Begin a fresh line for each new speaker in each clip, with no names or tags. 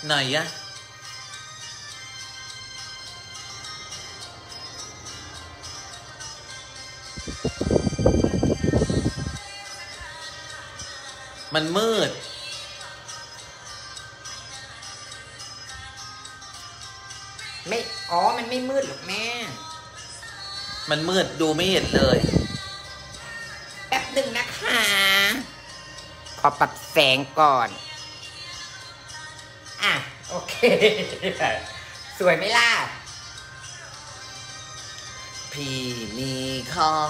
ไหนอะมันมืด
ไม่อ๋อมันไม่มืดหรอกแม่
มันมืดดูไม่เห็นเลย
แป๊บหนึ่งนะคะขอปรับแสงก่อนอ่ะโอเคสวยไหมล่ะ
พี่มีของ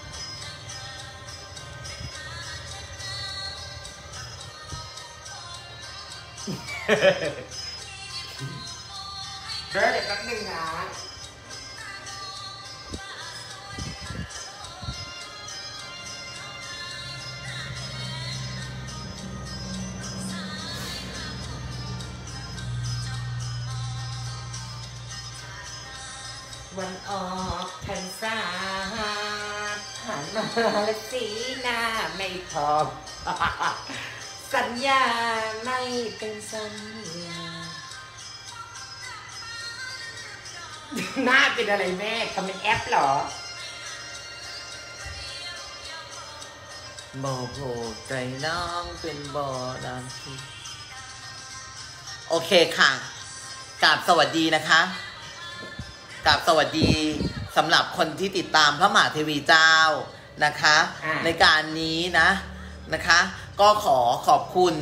เดี๋ยวแป๊บหนึ่งนะวันออกพรรษาหันมาและสีหน้าไม่พอสัญญาไม่เป็นสัญญาหน้าเป็นอะไรแม่ทำเป็นแอปเหรอ
บ่อโผล่ใจน้องเป็นบ่อน้ำที่โอเคค่ะกราบสวัสดีนะคะกราบสวัสดีสำหรับคนที่ติดตามพระมหาเทวีเจ้านะคะในการนี้นะคะก็ขอบคุณ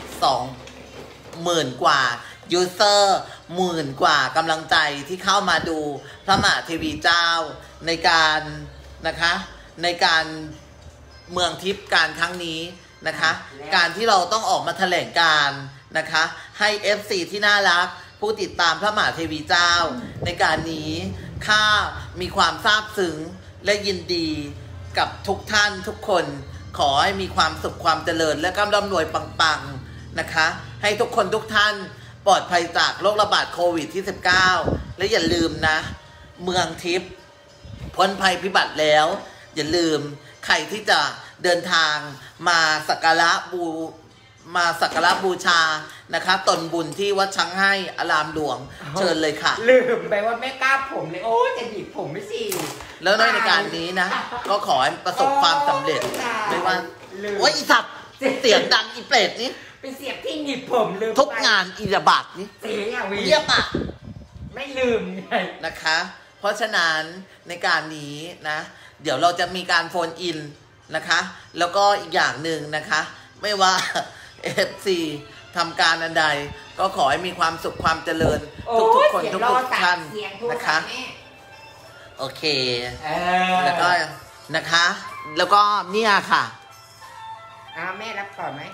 20,000 กว่ายูเซอร์10,000 กว่ากำลังใจที่เข้ามาดูพระมหาเทวีเจ้าในการนะคะในการเมืองทิพย์การครั้งนี้นะคะการที่เราต้องออกมาแถลงการนะคะให้ FC ที่น่ารักผู้ติดตามพระมหาเทวีเจ้าในการนี้ข้ามีความซาบซึ้งและยินดีกับทุกท่านทุกคนขอให้มีความสุขความเจริญและกำลังรวยปังๆนะคะให้ทุกคนทุกท่านปลอดภัยจากโรคระบาดโควิดที่19และอย่าลืมนะเมืองทิพย์พ้นภัยพิบัติแล้วอย่าลืมใครที่จะเดินทางมาสักการะบูชานะคะตนบุญที่วัดช้างให้อารามหลวงเชิญเลยค่ะ
ลืมไปว่าแม่กล้าผมเลยโอ้จะหยิบผมไม่สิ
แล้วในการนี้นะก็ขอให้ประสบความสำเร็จไม่ว่าโอ้ยอีสัตว์เสียงดังอีเปรตนี้
เป็นเสียงที่หยิบผมลืม
ทุกงานอีระบาดนี้
เสียง
เยี่ยมอ่ะ
ไม่ลืมไง
นะคะเพราะฉะนั้นในการนี้นะเดี๋ยวเราจะมีการโฟนอินนะคะแล้วก็อีกอย่างหนึ่งนะคะไม่ว่าFC ทำการอันใดก็ขอให้มีความสุขความเจริญทุกคนทุกท่านนะคะโอเคแล้วก็นะคะแล้วก็เนี่ยค่ะ
แม่รับก่อนไหม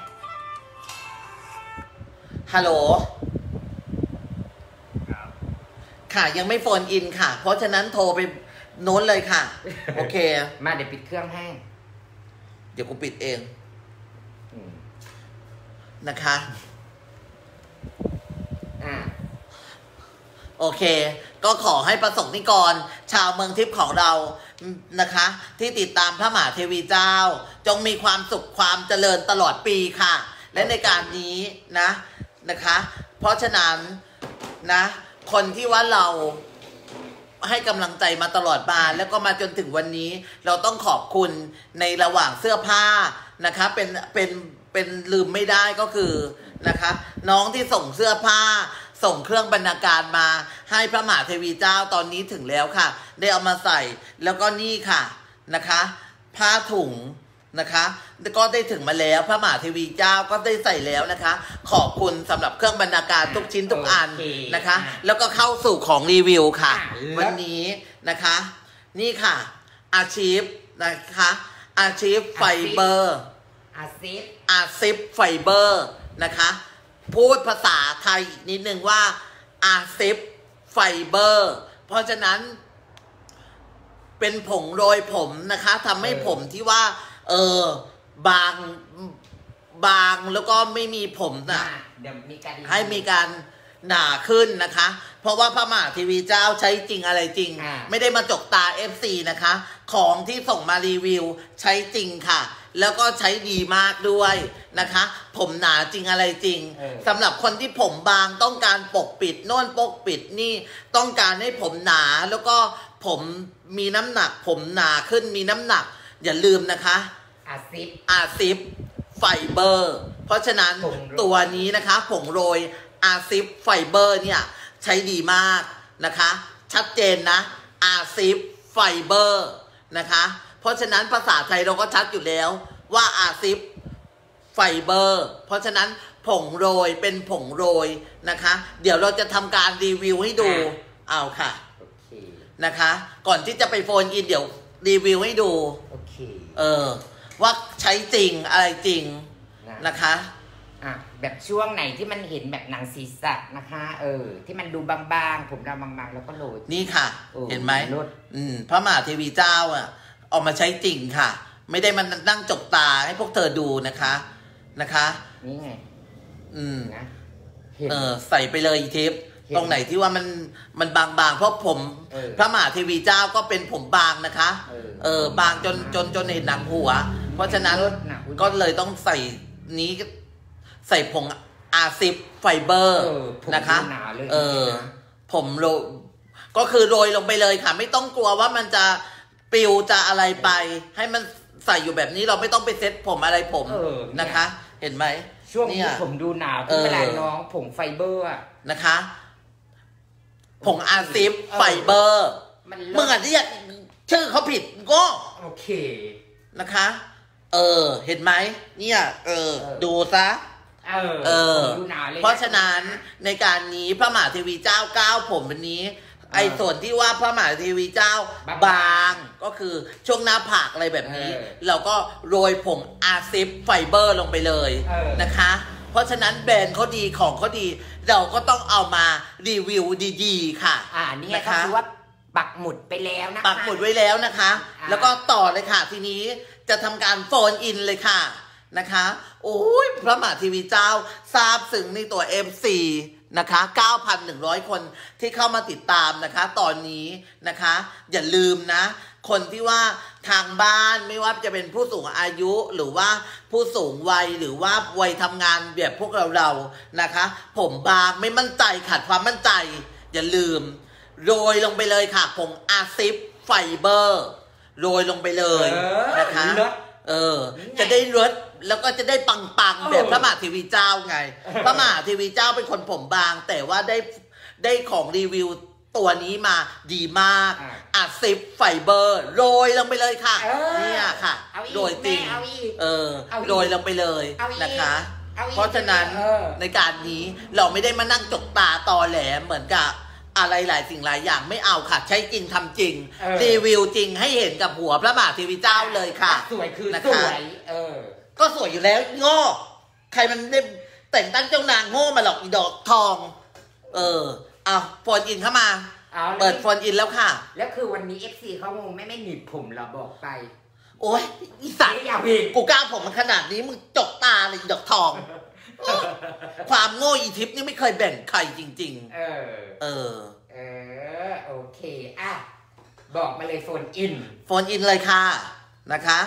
ฮัลโหลค่ะยังไม่โฟนอินค่ะเพราะฉะนั้นโทรไปโน้นเลยค่ะโอเค
มาเดี๋ยวปิดเครื่องให้
เดี๋ยวกูปิดเองนะคะโอเคก็ขอให้ประสงค์นิกรชาวเมืองทิพย์ของเรานะคะที่ติดตามพระมหาเทวีเจ้าจงมีความสุขความเจริญตลอดปีค่ะและในการนี้นะคะเพราะฉะนั้นนะคนที่ว่าเราให้กำลังใจมาตลอดมาแล้วก็มาจนถึงวันนี้เราต้องขอบคุณในระหว่างเสื้อผ้านะคะเป็นลืมไม่ได้ก็คือนะคะน้องที่ส่งเสื้อผ้าส่งเครื่องบรรณาการมาให้พระมหาเทวีเจ้าตอนนี้ถึงแล้วค่ะได้เอามาใส่แล้วก็นี่ค่ะนะคะผ้าถุงนะคะก็ได้ถึงมาแล้วพระมหาเทวีเจ้าก็ได้ใส่แล้วนะคะขอบคุณสำหรับเครื่องบรรณาการทุกชิ้นทุกอันนะคะแล้วก็เข้าสู่ของรีวิวค่ะวันนี้นะคะนี่ค่ะอาชีพนะคะอาชีพไฟเบอร์อาซิฟไฟเบอร์นะคะพูดภาษาไทยอีกนิดนึงว่าอาซิฟไฟเบอร์เพราะฉะนั้นเป็นผงโรยผมนะคะทำให้ผมที่ว่าบางแล้วก็ไม่มีผมนะให้มีการหนาขึ้นนะคะ เพราะว่าพระมหาเทวีเจ้าใช้จริงอะไรจริง ไม่ได้มาจกตา FC นะคะของที่ส่งมารีวิวใช้จริงค่ะแล้วก็ใช้ดีมากด้วยนะคะผมหนาจริงอะไรจริงสำหรับคนที่ผมบางต้องการปกปิดโน่นปกปิดนี่ต้องการให้ผมหนาแล้วก็ผมมีน้ำหนักผมหนาขึ้นมีน้ำหนักอย่าลืมนะคะอาซิฟไฟเบอร์เพราะฉะนั้นตัวนี้นะคะผงโรยอาซิฟไฟเบอร์เนี่ยใช้ดีมากนะคะชัดเจนนะอาซิฟไฟเบอร์นะคะเพราะฉะนั้นภาษาไทยเราก็ชัดอยู่แล้วว่าอาซิฟไฟเบอร์เพราะฉะนั้นผงโรยเป็นผงโรยนะคะเดี๋ยวเราจะทำการรีวิวให้ดูเอาค่ะนะคะก่อนที่จะไปโฟนอินเดี๋ยวรีวิวให้ดูว่าใช้จริงอะไรจริงนะคะ
แบบช่วงไหนที่มันเห็นแบบหนังศีรษะนะคะที่มันดูบางๆผมเราบางๆแล้วก็โรย
นี่ค่ะเห็นไหมพระมหาเทวีเจ้าออกมาใช้จริงค่ะไม่ได้มันนั่งจกตาให้พวกเธอดูนะคะ
นี่ไง
ใส่ไปเลยทิพย์ตรงไหนที่ว่ามันบางๆเพราะผมพระมหาเทวีเจ้าก็เป็นผมบางนะคะบางจนเห็นหนังหัวเพราะฉะนั้นก็เลยต้องใส่นี้ใส่ผงอาซิฟไฟเบอร์นะคะผมโรยก็คือโรยลงไปเลยค่ะไม่ต้องกลัวว่ามันจะปิวจะอะไรไปให้มันใส่อยู่แบบนี้เราไม่ต้องไปเซ็ตผมอะไรผมนะคะเห็นไหม
ช่วงที่ผมดูหนาวที่เวลาน้องผงไฟเบอร์
นะคะผงอาซิฟไฟเบอร์มึงเรียกชื่อเขาผิดก็
โอเค
นะคะเห็นไหมเนี่ยดูซะเพราะฉะนั้นในการนี้พระมหาเทวีเจ้าก้าวผมวันนี้ไอ้ส่วนที่ว่าพระมหาเทวีเจ้าบางก็คือช่วงหน้าผากอะไรแบบนี้เราก็โรยผงอาซิฟไฟเบอร์ลงไปเลยนะคะเพราะฉะนั้นแบรนด์เขาดีของเขาดีเราก็ต้องเอามารีวิวดีๆค่ะ
นี่ก็คือว่าปักหมุดไปแล้วนะคะ
ปักหมุดไว้แล้วนะคะแล้วก็ต่อเลยค่ะทีนี้จะทำการโฟนอินเลยค่ะนะคะโอ้ยพระมหาเทวีเจ้าทราบซึ้งในตัว FC นะคะ 9,100 คนที่เข้ามาติดตามนะคะตอนนี้นะคะอย่าลืมนะคนที่ว่าทางบ้านไม่ว่าจะเป็นผู้สูงอายุหรือว่าผู้สูงวัยหรือว่าวัยทำงานแบบพวกเรานะคะผมบางไม่มั่นใจขาดความมั่นใจอย่าลืมโรยลงไปเลยค่ะผงอาซิฟไฟเบอร์โรยลงไปเลยนะคะจะได้รสแล้วก็จะได้ปังๆแบบพระมหาเทวีเจ้าไงพระมหาเทวีเจ้าเป็นคนผมบางแต่ว่าได้ของรีวิวตัวนี้มาดีมากอาซิฟไฟเบอร์โรยลงไปเลยค่ะเนี่ยค่ะโรยจริงโรยลงไปเลยนะคะเพราะฉะนั้นในการนี้เราไม่ได้มานั่งจกตาตอแหลเหมือนกับอะไรหลายสิ่งหลายอย่างไม่เอาค่ะใช้จริงทำจริงรีวิวจริงให้เห็นกับหัวพระมหาเทวีเจ้าเลยค่ะ
สวยคือสวย
ก็สวยอยู่แล้วโง่ใครมันได้แต่งตั้งเจ้านางโง่มาหรอกอีดอกทองเอาโฟนอินเข้ามาเปิดโฟนอินแล้วค่ะ
แล้วคือวันนี้ FC เขางงไม่หนีบผมเราบอกไป
โอ้ยอีสัตว์กูก้าวผมมันขนาดนี้มึงจกตาเลยดอกทองความโง่อีทิพย์นี่ไม่เคยแบ่งใครจริงๆ
โอเคบอกมาเลยโฟนอิ
นเลยค่ะนะคะ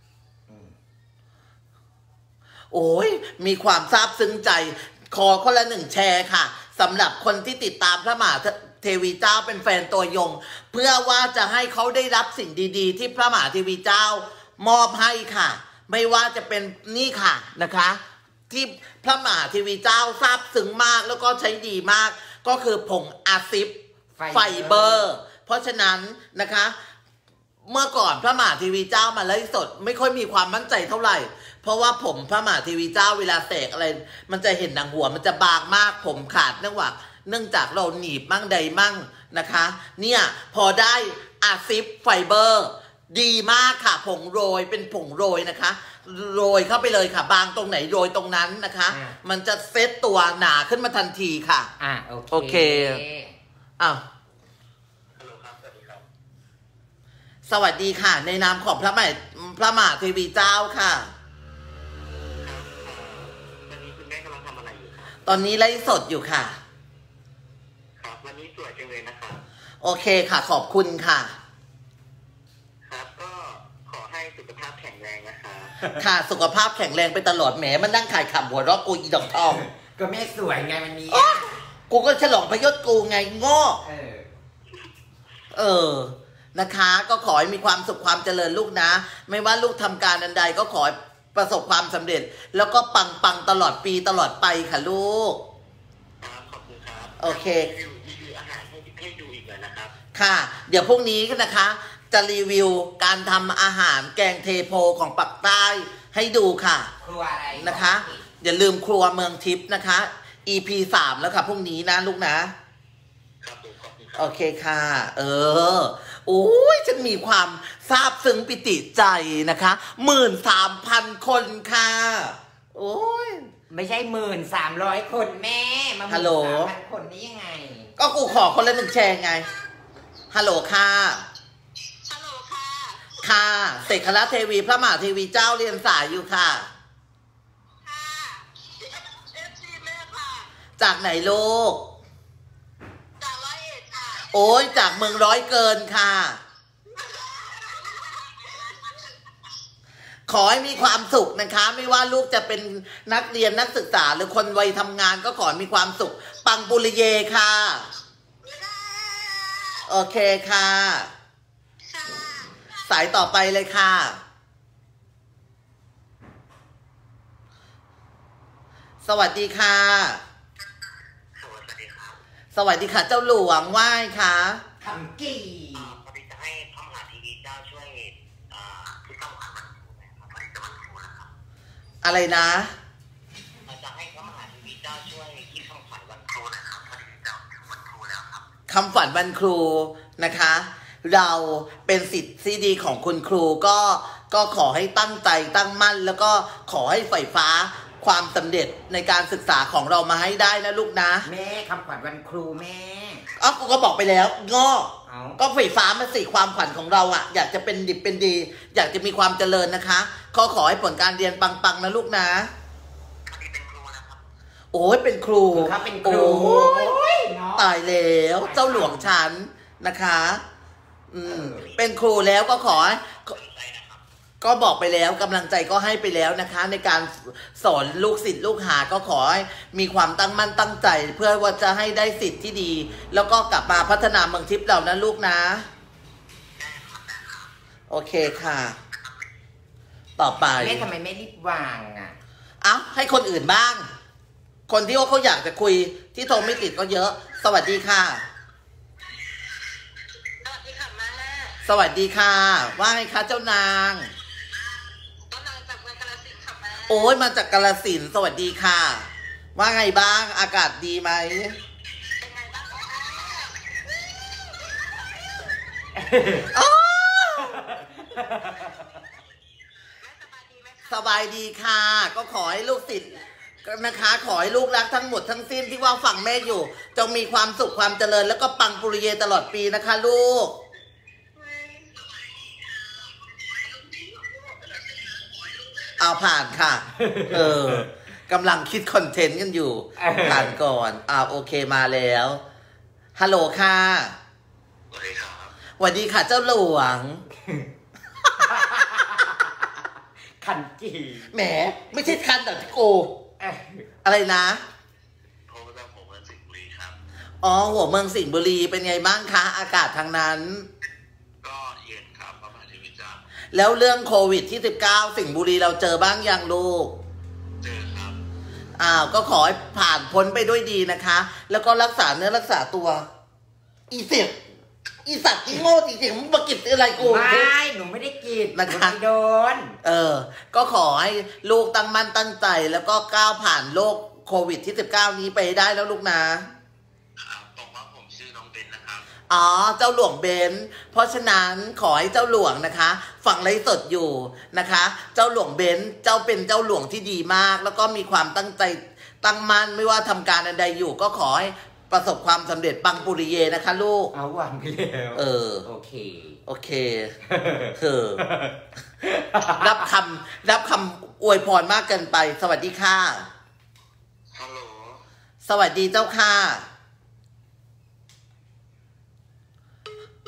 โอ้ยมีความซาบซึ้งใจขอคนละ1แชร์ค่ะสำหรับคนที่ติดตามพระมหาเทวีเจ้าเป็นแฟนตัวยงเพื่อว่าจะให้เขาได้รับสิ่งดีๆที่พระมหาเทวีเจ้ามอบให้ค่ะไม่ว่าจะเป็นนี่ค่ะนะคะที่พระมหาเทวีเจ้าซาบซึ้งมากแล้วก็ใช้ดีมากก็คือผงอาซิฟไฟเบอร์เพราะฉะนั้นนะคะเมื่อก่อนพระมหาเทวีเจ้ามาไลฟ์สดไม่ค่อยมีความมั่นใจเท่าไหร่เพราะว่าผมพระมหาเทวีเจ้าเวลาแสกอะไรมันจะเห็นหนังหัวมันจะบางมากผมขาดเนื่องจากเราหนีบมั่งใดมั่งนะคะเนี่ยพอได้อาซิฟไฟเบอร์ดีมากค่ะผงโรยเป็นผงโรยนะคะโรยเข้าไปเลยค่ะบางตรงไหนโรยตรงนั้นนะคะมันจะเซตตัวหนาขึ้นมาทันทีค่ะโอเคสวัสดีค่ะในนามของพระมหาเทวีเจ้าค่ะตอนนี้ไลฟ์สดอยู่ค่ะ
สวยจังเลยนะคะ
โอเคค่ะขอบคุณค่ะ
ครับก็ขอให้สุขภาพแข็งแรงนะคะ
ค่ะสุขภาพแข็งแรงไปตลอดแหมมันนั่งขายขำหัวเราะกูอีดอกทอง
ก็แม่สวยไงวันนี้
กูก็ฉลองพยศกูไงโง่นะคะก็ขอให้มีความสุขความเจริญลูกนะไม่ว่าลูกทำการอันใดก็ขอประสบความสำเร็จแล้วก็ปังตลอดปีตลอดไปค่ะลูก
ครับขอบคุณครับ
โอเค
รีวิวอาหารให้ดูอีกเลยนะครับ
ค่ะเดี๋ยวพรุ่งนี้นะคะจะรีวิวการทำอาหารแกงเทโพของปักใต้ให้ดูค่ะ
ครัวอะไร
นะคะอย่าลืมครัวเมืองทิพย์นะคะ EP 3แล้วค่ะพรุ่งนี้นะลูกนะครับโอเคค่ะโอ้ยฉันมีความซาบซึ้งปิติใจนะคะ13,000 คนค่ะโอ้ย
ไม่ใช่1,300 คนแม่มา13,000 คนนี้ยังไง
ก็กูขอคนละ1 แชร์ไงฮัลโหลค่ะ
ฮัลโหลค่ะ
ค่ะเสกคณะเทวีพระมหาเทวีเจ้าเรียนสายอยู่ค่ะ
ค่ะFC แม่ค่ะ
จากไหนลูก
จาก101ค่ะ
โอ้ยจากเมืองร้อยเกินค่ะขอให้มีความสุขนะคะไม่ว่าลูกจะเป็นนักเรียนนักศึกษาหรือคนวัยทำงานก็ขอให้มีความสุขปังปุริเยค่ะโอเคค่ะสายต่อไปเลยค่ะสวัสดีค่ะ
สวัสดีครับ
สวัสดีค่ะเจ้าหลวงไหว้ค่ะ
ทำกี่
พอดีจะให้พระมหาเทวีเจ้าช่วยที่ต้องขวัญวันครูนะครับพอดีจะวันครูนะครับ
อะไรนะ
จะให้พระมหาเทวีเจ้าช่วยที่คำขวัญวันครูนะครับพอดีจะถึงวันครูแล้วครับ
คำขวัญวันครูนะคะเราเป็นสิทธิ์ที่ดีของคุณครูก็ขอให้ตั้งใจตั้งมั่นแล้วก็ขอให้ใฝ่ฟ้าความสำเร็จในการศึกษาของเรามาให้ได้นะลูกนะ
แม่คำขวัญวันครูแม่
กูก็บอกไปแล้วก็ไฟฟ้ามาสิความขวัญของเราอ่ะอยากจะเป็นดิบเป็นดีอยากจะมีความเจริญนะคะขอให้ผลการเรียนปังๆนะลูกนะโอ้ยเป็นครู
ครับเป็นครู
ตายแล้วเจ้าหลวงฉันนะคะเป็นครูแล้วก็ขอก็บอกไปแล้วกำลังใจก็ให้ไปแล้วนะคะในการสอนลูกศิษย์ลูกหาก็ขอให้มีความตั้งมั่นตั้งใจเพื่อว่าจะให้ได้สิทธิ์ที่ดีแล้วก็กลับมาพัฒนาเมืองทิพย์เรานะลูกนะโอเคค่ะต่อไป
แม่ทำไมไม่รีบวาง
ให้คนอื่นบ้างคนที่ว่าเขาอยากจะคุยที่โทรไม่ติดก็เยอะสวัสดีค่ะ
สวัสดีค่ะแม่
สวัสดีค่ะว่าไงคะเจ้านางโอ้ยมาจากกาฬสินธุ์สวัสดีค่ะว่าไงบ้างอากาศดีไหมสบายดีค่ะก็ขอให้ลูกศิษย์นะคะขอให้ลูกรักทั้งหมดทั้งสิ้นที่ว่าฝั่งแม่อยู่จงมีความสุขความเจริญแล้วก็ปังปุริเยตลอดปีนะคะลูกเอาผ่านค่ะกำลังคิดคอนเทนต์กันอยู่ผ่านก่อนโอเคมาแล้วฮัลโหลค่ะ
สวัสดีครับ
สวัสดีค่ะเจ้าหลวง
คันจี
แหมไม่ใช่คันแต่ที่โกอะไรนะ
หัวเมืองสิงห์บุรีครับ
หัวเมืองสิงห์บุรีเป็นไงบ้างคะอากาศทางนั้น
ก็เย็นครับประมาณนี้จ้า
แล้วเรื่องโควิดที่19สิงห์บุรีเราเจอบ้างยังลูก
เจอครับ
ก็ขอให้ผ่านพ้นไปด้วยดีนะคะแล้วก็รักษาเนื้อรักษาตัวอีเสียอีสัตว์อีโง่จริงๆมึงมากิดอะไรกู
ไม่หนูไม่ได้กิด
นะคะ
โดน
ก็ขอให้ลูกตั้งมั่นตั้งใจแล้วก็ก้าวผ่านโรคโควิดที่19นี้ไปได้แล้วลูกนะ
บอกว่าผมชื่อน้องเบนนะครับ
เจ้าหลวงเบนเพราะฉะนั้นขอให้เจ้าหลวงนะคะฟังไลฟ์สดอยู่นะคะเจ้าหลวงเบนเจ้าเป็นเจ้าหลวงที่ดีมากแล้วก็มีความตั้งใจตั้งมั่นไม่ว่าทำการใดอยู่ก็ขอให้ประสบความสำเร็จปังปุริเยนะคะลูก
วางไปแล้วโอเค
รับคำอวยพรมากเกินไปสวัสดีค่ะ
ฮัลโหล
สวัสดีเจ้าค่ะ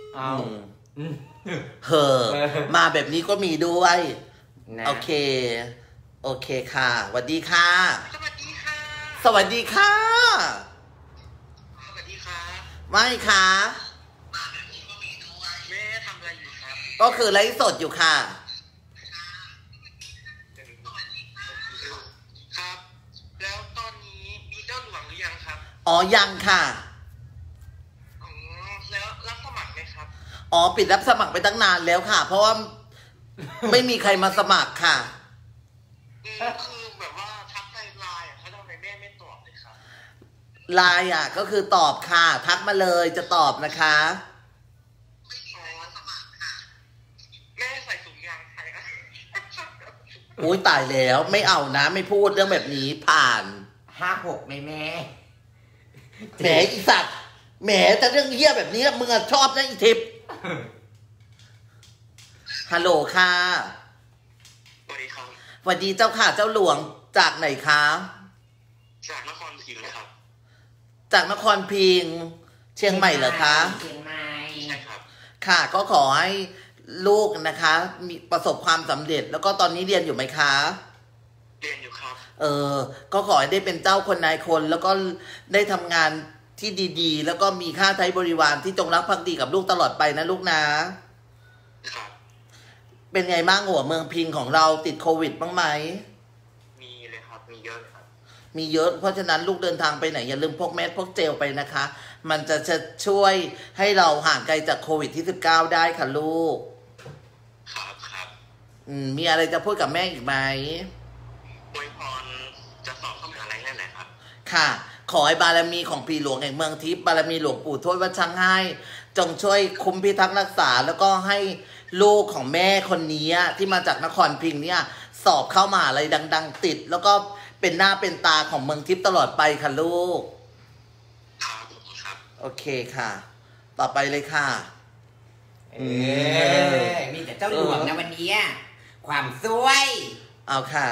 เอา
เหอะมาแบบนี้ก็มีด้วยโอเคโอเคค่ะสวัสดีค่ะ
สวัสดีค่ะ
สวัสดีค่ะ
สวัสดีค่ะ
ไม่ค่ะ
มาแบบนี้ก็มีด้วยแม่ทำอะไรอยู่ครับ
ก็คือไลฟ์สดอยู่ค่ะ
ครับแล้วตอนนี้มีเจ้าหลวงหรือยังครับ
อ๋อยังค่ะ
แล้วรับสมัครไหมครับ
อ๋อปิดรับสมัครไปตั้งนานแล้วค่ะเพราะว่าไม่มีใครมาสมัครค่ะ
คือแบบว่าทักในไลน์เขาทำไมแม่ไม่ตอบเลยครับ
ไลน์ก็คือตอบค่ะทักมาเลยจะตอบนะคะ
ไม่มีใครมาสมัครค่ะแม่ใส่ถุงยางใครนะ
โอ้ยตายแล้วไม่เอานะไม่พูดเรื่องแบบนี้ผ่าน
56แม่แหม
อีสัตว์แหมแต่เรื่องเหี้ยแบบนี้มึงชอบนะอีทิพย์ฮัลโหลค่ะ
สวัสดีครับ
สวัสดีเจ้าค่ะเจ้าหลวงจากไหนคะ
จากนครพิงค์ครับ
จากนครพิงค์เชียงใหม่เหรอคะ
เชียงใหม่
ใช่ครับ
ค่ะก็ขอให้ลูกนะคะมีประสบความสำเร็จแล้วก็ตอนนี้เรียนอยู่ไหมคะ
เรียนอยู่ครับ
ก็ขอให้ได้เป็นเจ้าคนนายคนแล้วก็ได้ทำงานที่ดีๆแล้วก็มีค่าไถ่บริวารที่จงรักภักดีกับลูกตลอดไปนะลูกนะครับเป็นไงบ้างหัวเมืองพิงของเราติดโควิดบ้างไหม
มีเลยครับมีเยอะเลยครับ
มีเยอะเพราะฉะนั้นลูกเดินทางไปไหนอย่าลืมพกแมสพกเจลไปนะคะมันจะช่วยให้เราห่างไกลจากโควิดที่19ได้ค่ะลูก
ครับ
มีอะไรจะพูดกับแม่อีกไหม
อวยพรจะสอบเข้ามหาลัยนั่นแหละครับ
ค่ะขอให้บารมีของปีหลวงแห่งเมืองทิพย์บารมีหลวงปู่ทวดวัดช้างให้จงช่วยคุ้มพิทักษ์รักษาแล้วก็ให้ลูกของแม่คนนี้ที่มาจากนครพิงค์เนี่ยสอบเข้ามหาลัยดังๆติดแล้วก็เป็นหน้าเป็นตาของเมืองทิพย์ตลอดไปค่ะลูก
ครับ
โอเคค่ะต่อไปเลยค่ะ
มีแต่เจ้าหลวงนะวันนี้ความสวย
เอาค่ะ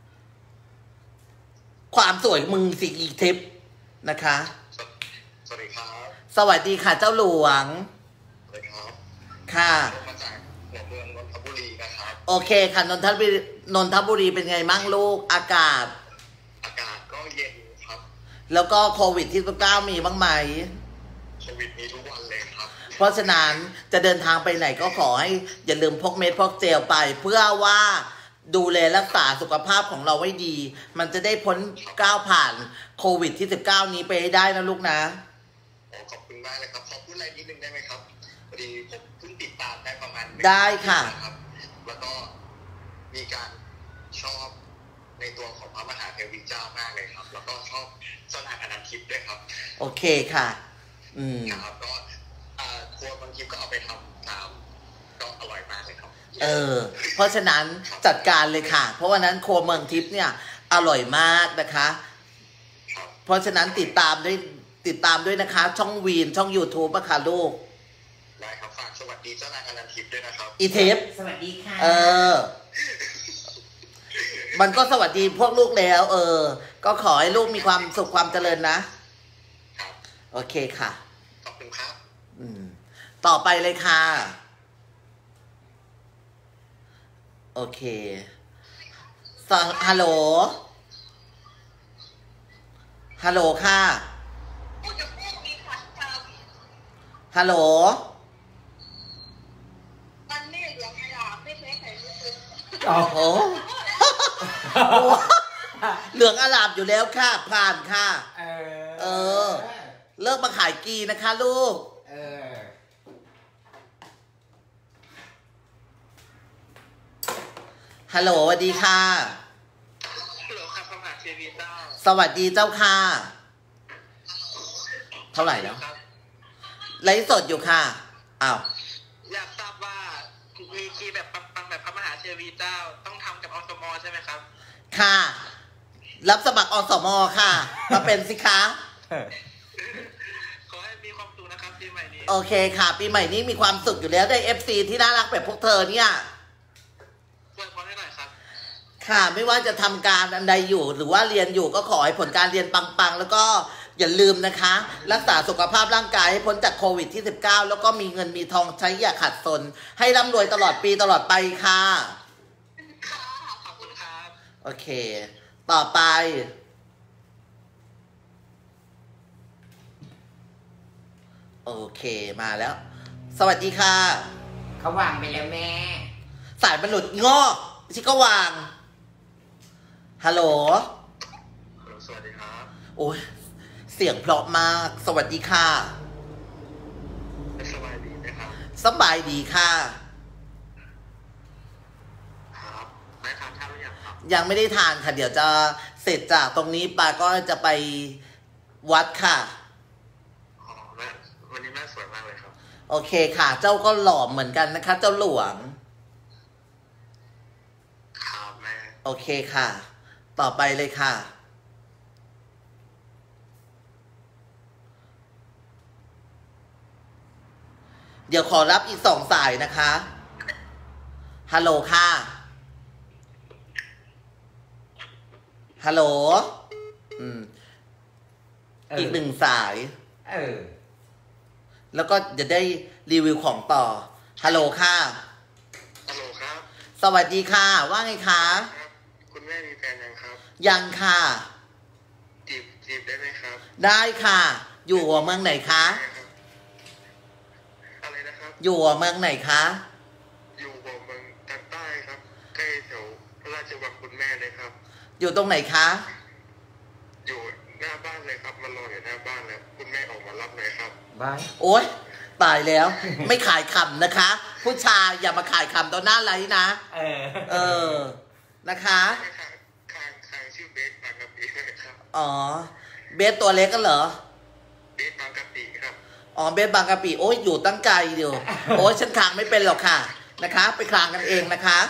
ความสวยมึงสิอีทิพย์นะคะ
สวัสดีครับ
สวัสดีค่ะเจ้าหลวง
สวัสดีครับ
ค่ะ
มาจากหัวเมืองนนทบุรีนะครับ
โอเคค่ะนนทบุรีเป็นไงมั่งลูกอากาศ
ก็เย็นครับ
แล้วก็โควิดที่19มีบ้างไหม
โควิดมีทุกวันเลยครับ
เพราะฉะนั้นจะเดินทางไปไหนก็ขอให้อย่าลืมพกเม็ดพกเจลไปเพื่อว่าดูแลรักษาสุขภาพของเราไว้ดีมันจะได้พ้นก้าวผ่านโควิดที่19นี้ไปให้ได้นะลูกนะ
ขอบคุณมากเลยครับขอพูดอะไรนิดนึงได้ไหมครับพอดีผมเพิ่งติดตามได้ประมาณ
ได้ค่ะ
ครับแล้วก็มีการชอบในตัวของพระมหาเทวีเจ้ามากเลยครับแล้วก็ชอบเจ้านางอนันทิพย์ด้วยครับ
โอเคค่ะ
ครับก็ครัวบางทีก็เอาไปทำตามก็อร่อยมากเลยครับ
เพราะฉะนั้นจัดการเลยค่ะเพราะว่านั้นครัวเมืองทิพย์เนี่ยอร่อยมากนะคะเพราะฉะนั้นติดตามด้วยนะคะช่องวีนช่อง YouTube อะค่ะลูก
ได้ครับฝากสวัสดีเจ้านางอนันทิพย์ด้วยนะครับ
อีเทป
สวัสดีค่ะ
มันก็สวัสดีพวกลูกแล้วก็ขอให้ลูกมีความสุขความเจริญนะโอเคค่ะ
ขอบคุณครับ
ต่อไปเลยค่ะโอเคฮัลโหลค่ะฮัลโหล
มันนี่เหลืองอลามไม่ใช่ใครรู้สึก
โอ้โหเหลืองอลามอยู่แล้วค่ะผ่านค่ะเลิกมาขายกีนะคะลูกฮัลโหลสวัสดีค่ะ
ฮัลโหลครับพระมหาเทวีเจ้า
สวัสดีเจ้าค่ะเท่าไหร่แล้วไลฟ์สดอยู่ค่ะอ้าว
อยากทราบว่ามีคีย์แบบปังแบบพระมหาเทวีเจ้าต้องทำกับอสม.ใช่ไหมครับ
ค่ะรับสมัครอสม.ค่ะมาเป็นสิคะ
ขอให้มีความสุขนะครับปีใหม่นี้
โอเคค่ะปีใหม่นี้มีความสุขอยู่แล้วได้ FC ที่น่ารักแบบพวกเธอเนี่ย
อวยพรให้หน่อยครับ
ค่ะไม่ว่าจะทำการอันใดอยู่หรือว่าเรียนอยู่ก็ขอให้ผลการเรียนปังๆแล้วก็อย่าลืมนะคะ รักษาสุขภาพร่างกายให้พ้นจากโควิดที่19แล้วก็มีเงินมีทองใช้อย่าขาดสนให้ร่ำรวยตลอดปีตลอดไปค่ะ
ขอบคุณครับ
โอเคต่อไปโอเคมาแล้วสวัสดีค่ะ
เขาวางไปแล้วแม่
สายมันหลุดงอกชิก็วางฮัลโหล
สวัสดีครับ
โอ้ยเสียงเพราะมากสวัสดีค่ะ
สบายดีไหมครับ
สบายดีค่ะ
ครับได้ทานข้าวหรือยังครับ
ยังไม่ได้ทานค่ะเดี๋ยวจะเสร็จจากตรงนี้ปาก็จะไปวัดค่ะ
อ๋อแม่วันนี้แม่สวยมากเลยครับ
โอเคค่ะเจ้าก็หล่อเหมือนกันนะคะเจ้าหลวง
ครับแม่
โอเคค่ะต่อไปเลยค่ะเดี๋ยวขอรับอีก2 สายนะคะฮัลโหลค่ะฮัลโหลอีก1 สายแล้วก็จะได้รีวิวของต่อฮัลโหลค่ะ
ฮัลโหลครับ
สวัสดีค่ะว่าไงคะ
คุณแม่มีแฟนยังครับ
ยังค่ะ
จีบได้ไหมครับ
ได้ค่ะอยู่เมืองไหนคะ
อะไรนะครับ
อยู่เมืองไหนคะ
อยู่เมืองทางใต้ครับใกล้แถวพระราชวังคุณแม่เลยครับ
อยู่ตรงไหนคะ
อยู่หน้าบ้านเลยครับมารออยู่หน้าบ้านแล้วคุณแม่ออกมารับหน่อยครับ
บ้านโอ๊ยตายแล้วไม่ขายคำนะคะผู้ชายอย่ามาขายคำต่อหน้าไลฟ์นะนะคะ
คางชื่อเบสบางกะปิครับ
อ๋อเบสตัวเล็กกันเหรอ
เบสบางกะปิครับ
อ๋อเบสบางกะปิโอ้ยอยู่ตั้งไกลอยู่โอ้ยฉันคางไม่เป็นหรอกค่ะนะคะไปคลางกันเองนะคะ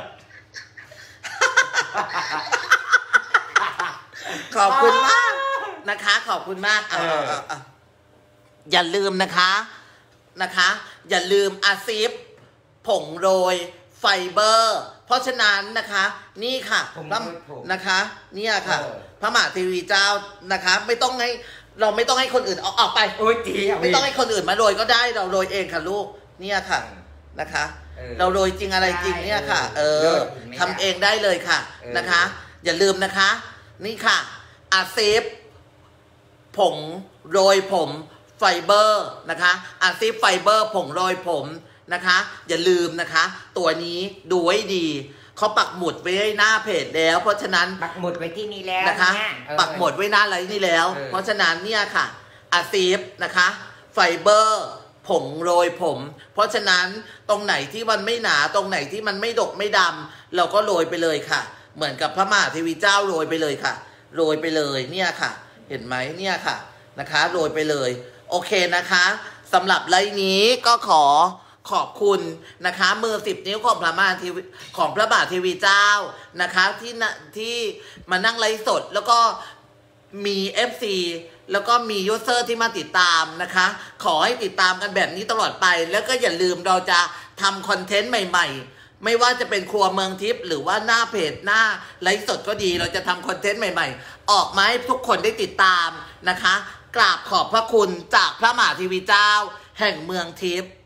ขอบคุณมากนะคะขอบคุณมากอย่าลืมนะคะอย่าลืมอาซิฟผงโรยไฟเบอร์เพราะฉะนั้นนะคะนี่ค่ะนะคะเนี่ยค่ะพระมหาเทวีเจ้านะคะไม่ต้องให้คนอื่นออกไปไม่ต้องให้คนอื่นมาโรยก็ได้เราโรยเองค่ะลูกเนี่ยค่ะนะคะเราโรยจริงอะไรจริงเนี่ยค่ะทำเองได้เลยค่ะนะคะอย่าลืมนะคะนี่ค่ะอาซิฟผงโรยผมไฟเบอร์นะคะอาซิฟไฟเบอร์ผงโรยผมนะคะอย่าลืมนะคะตัวนี้ดูไว้ดีเขาปักหมุดไว้ให้หน้าเพจแล้วเพราะฉะนั้น
ปักหมุดไว้ที่นี่แล้ว
นะคะปักหมุดไว้หน้าอะไรนี่แล้วเพราะฉะนั้นเนี่ยค่ะอาซิฟนะคะไฟเบอร์ผงโรยผมเพราะฉะนั้นตรงไหนที่มันไม่หนาตรงไหนที่มันไม่ดกไม่ดำเราก็โรยไปเลยค่ะเหมือนกับพระมหาเทวีเจ้าโรยไปเลยค่ะโรยไปเลยเนี่ยค่ะเห็นไหมเนี่ยค่ะนะคะโรยไปเลยโอเคนะคะสำหรับไลฟ์นี้ก็ขอบคุณนะคะมือ10 นิ้วของพระมหาเทวีเจ้านะคะที่มานั่งไลฟ์สดแล้วก็มี FC แล้วก็มียูเซอร์ที่มาติดตามนะคะขอให้ติดตามกันแบบนี้ตลอดไปแล้วก็อย่าลืมเราจะทำคอนเทนต์ใหม่ๆไม่ว่าจะเป็นครัวเมืองทิพย์หรือว่าหน้าเพจหน้าไลฟ์สดก็ดีเราจะทำคอนเทนต์ใหม่ๆออกมาให้ทุกคนได้ติดตามนะคะกราบขอบพระคุณจากพระมหาเทวีเจ้าแห่งเมืองทิพย์